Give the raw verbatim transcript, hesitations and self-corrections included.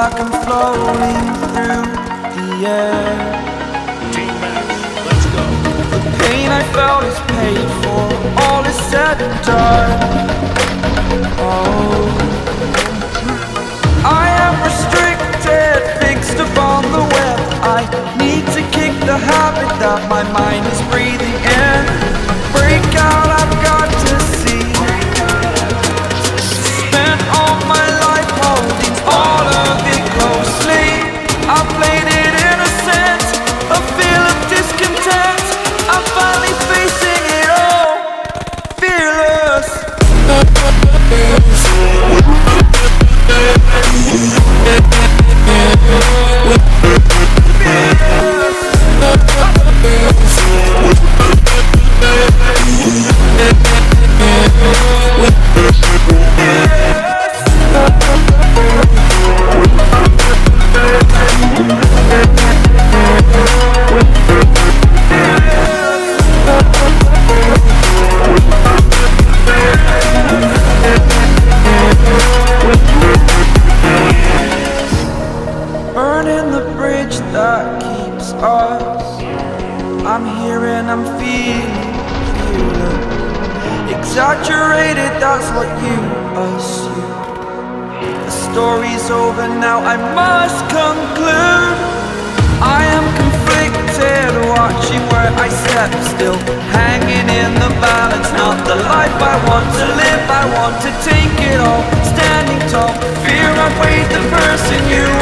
like I'm floating through the air. Let's go. The pain I felt is paid for, all is said and done. Oh, I am restricted, fixed upon the web. I need to kick the habit that my mind is breathing in. Break out, I've got to see. Spent all my life holding all of it closely. I played it innocent, a feel of discontent. I'm finally facing it all, fearless. Burning the bridge that keeps us. I'm here and I'm feeling, feeling exaggerated, that's what you assume. The story's over now, I must conclude. I am conflicted, watching where I step still, hanging in the balance. Not the life I want to live, I want to take it all. Standing tall, fear I've weighed the person you